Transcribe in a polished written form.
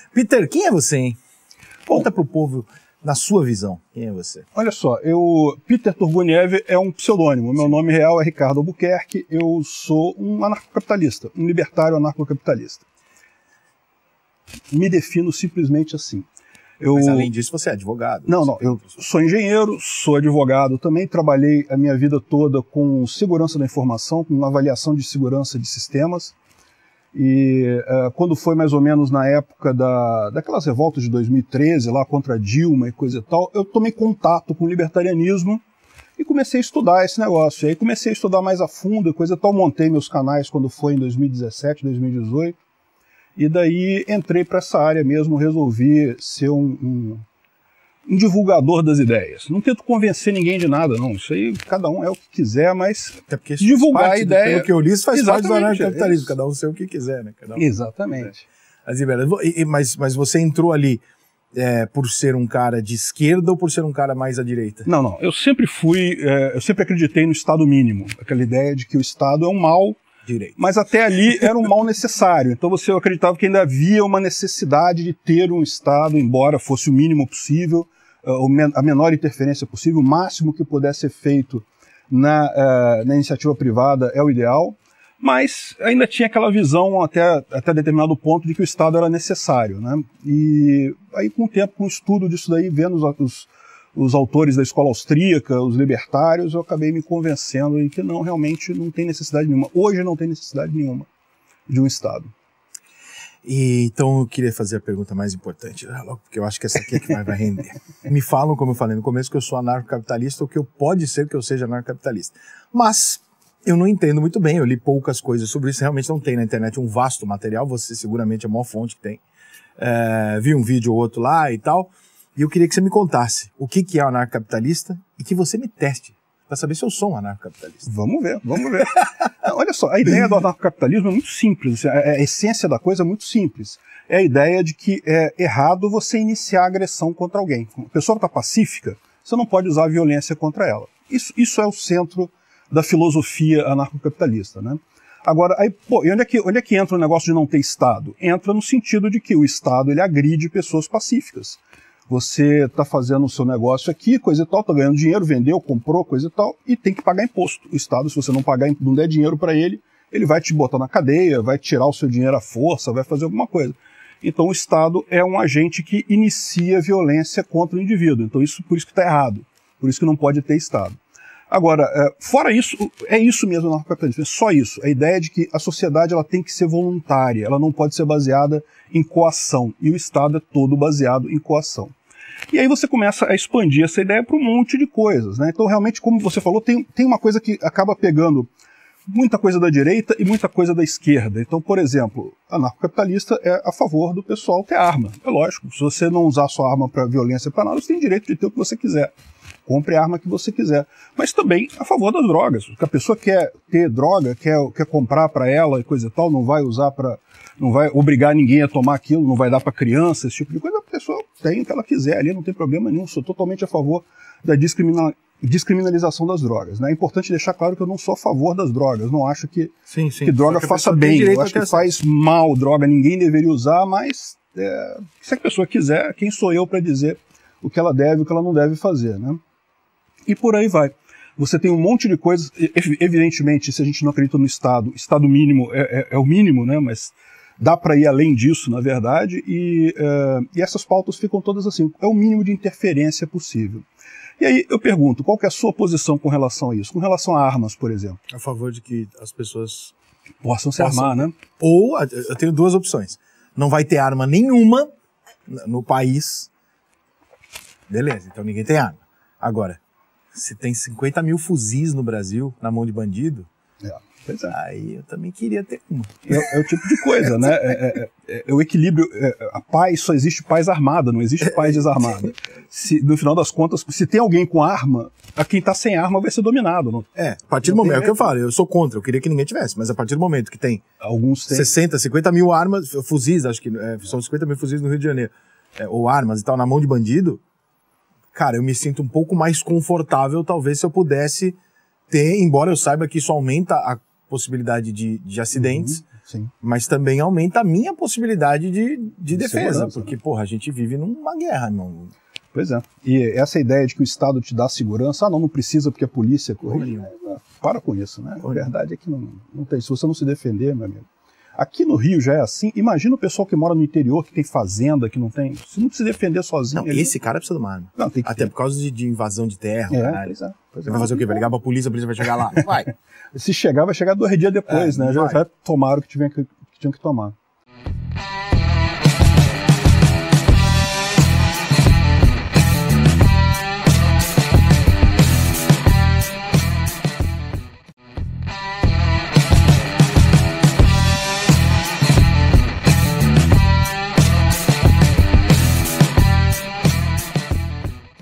Peter, quem é você, hein? Conta pro povo, na sua visão, quem é você? Olha só, Peter Turguniev é um pseudônimo. Meu nome real é Ricardo Albuquerque. Eu sou um anarcocapitalista, um libertário anarcocapitalista. Me defino simplesmente assim. Mas além disso, você é advogado. Não, eu sou engenheiro, sou advogado também, trabalhei a minha vida toda com segurança da informação, com avaliação de segurança de sistemas. E quando foi mais ou menos na época daquelas revoltas de 2013, lá contra a Dilma e coisa e tal, eu tomei contato com o libertarianismo e comecei a estudar esse negócio. E aí comecei a estudar mais a fundo e coisa e tal, montei meus canais quando foi em 2017, 2018. E daí entrei para essa área mesmo, resolvi ser um divulgador das ideias. Não tento convencer ninguém de nada, não. Isso aí, cada um é o que quiser, mas até porque divulgar a ideia... Pelo que eu li, isso faz parte do anarcocapitalismo. É cada um sei o que quiser, né? Exatamente. Mas você entrou ali por ser um cara de esquerda ou por ser um cara mais à direita? Não. Eu sempre acreditei no Estado mínimo. Aquela ideia de que o Estado é um mal... Direito. Mas até ali era um mal necessário. Então eu acreditava que ainda havia uma necessidade de ter um Estado, embora fosse o mínimo possível, a menor interferência possível, o máximo que pudesse ser feito na iniciativa privada é o ideal, mas ainda tinha aquela visão até determinado ponto de que o Estado era necessário, né? E aí com o tempo, com o estudo disso daí, vendo os autores da escola austríaca, os libertários, eu acabei me convencendo em que não, realmente não tem necessidade nenhuma. Hoje não tem necessidade nenhuma de um Estado. E, então eu queria fazer a pergunta mais importante, logo porque eu acho que essa aqui é que vai render. Me falam, como eu falei no começo, que eu sou anarcocapitalista, ou que pode ser que eu seja anarcocapitalista. Mas eu não entendo muito bem, eu li poucas coisas sobre isso, realmente não tem na internet um vasto material, você seguramente é a maior fonte que tem. Vi um vídeo ou outro lá e tal. E eu queria que você me contasse o que é o anarcocapitalista e que você me teste, para saber se eu sou um anarcocapitalista. Vamos ver. Olha só, a ideia do anarcocapitalismo é muito simples, a essência da coisa é muito simples. É a ideia de que é errado você iniciar agressão contra alguém. A pessoa que está pacífica, você não pode usar a violência contra ela. Isso é o centro da filosofia anarcocapitalista, né? Agora, e onde é que entra o negócio de não ter Estado? Entra no sentido de que o Estado ele agride pessoas pacíficas. Você está fazendo o seu negócio aqui, coisa e tal, está ganhando dinheiro, vendeu, comprou, coisa e tal, e tem que pagar imposto. O Estado, se você não pagar, não der dinheiro para ele, ele vai te botar na cadeia, vai tirar o seu dinheiro à força, vai fazer alguma coisa. Então o Estado é um agente que inicia violência contra o indivíduo. Então por isso que está errado, por isso que não pode ter Estado. Agora, fora isso, é isso mesmo o anarcocapitalismo, é só isso. A ideia de que a sociedade ela tem que ser voluntária, ela não pode ser baseada em coação, e o Estado é todo baseado em coação. E aí você começa a expandir essa ideia para um monte de coisas, né? Então, realmente, como você falou, tem uma coisa que acaba pegando muita coisa da direita e muita coisa da esquerda. Então, por exemplo, anarcocapitalista é a favor do pessoal ter arma. É lógico, se você não usar sua arma para violência, para nada, você tem direito de ter o que você quiser. Compre a arma que você quiser. Mas também a favor das drogas. Porque a pessoa quer ter droga, quer comprar para ela e coisa e tal, não vai usar não vai obrigar ninguém a tomar aquilo, não vai dar para criança, esse tipo de coisa. A pessoa tem o que ela quiser ali, não tem problema nenhum. Sou totalmente a favor da descriminalização das drogas, né? É importante deixar claro que eu não sou a favor das drogas. Não acho que droga faça bem. Eu acho que faz mal droga, ninguém deveria usar, mas se a pessoa quiser, quem sou eu para dizer o que ela deve e o que ela não deve fazer, né? E por aí vai. Você tem um monte de coisas, evidentemente, se a gente não acredita no Estado mínimo é o mínimo, né? Mas dá para ir além disso, na verdade, e essas pautas ficam todas assim, é o mínimo de interferência possível. E aí eu pergunto, qual que é a sua posição com relação a isso? Com relação a armas, por exemplo? A favor de que as pessoas possam se armar, né? Ou, eu tenho duas opções, não vai ter arma nenhuma no país, beleza, então ninguém tem arma. Agora, se tem 50 mil fuzis no Brasil, na mão de bandido, aí eu também queria ter uma. É o tipo de coisa, né? É o equilíbrio. A paz, só existe paz armada, não existe paz desarmada. No final das contas, se tem alguém com arma, quem está sem arma vai ser dominado. Não? A partir do momento, é o que eu falo, eu sou contra, eu queria que ninguém tivesse, mas a partir do momento que tem alguns 60, 50 mil armas, fuzis, acho que são 50 mil fuzis no Rio de Janeiro, ou armas e tal, na mão de bandido, cara, eu me sinto um pouco mais confortável, talvez, se eu pudesse ter, embora eu saiba que isso aumenta a possibilidade de acidentes, Sim. Mas também aumenta a minha possibilidade de defesa, segurança, porque, né? porra, a gente vive numa guerra, não. Pois é. E essa ideia de que o Estado te dá segurança, não precisa porque a polícia corrige. Para com isso, né? A verdade é que não tem. Se você não se defender, meu amigo. Aqui no Rio já é assim. Imagina o pessoal que mora no interior, que tem fazenda, que não tem. Se não se defender sozinho. Não, esse cara precisa de uma arma. Não, tem que até ter. por causa de invasão de terra, caralho. Pois é. Você vai fazer o quê? Vai ligar pra polícia, a polícia vai chegar lá? Vai. Se chegar, vai chegar 2 dias depois, né? Já tomaram o que tinham que tomar.